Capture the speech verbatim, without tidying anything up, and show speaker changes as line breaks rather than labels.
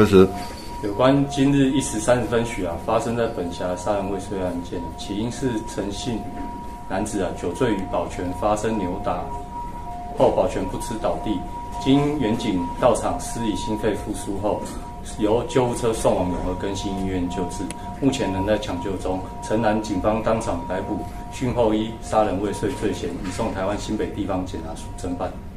开始。
有关今日一时三十分许啊，发生在本辖杀人未遂案件，起因是陈姓男子啊酒醉与保全发生扭打后，保全不知倒地，经员警到场施以心肺复苏后，由救护车送往永和更新医院救治，目前仍在抢救中。陈男警方当场逮捕，讯后依杀人未遂罪嫌移送台湾新北地方检察署侦办。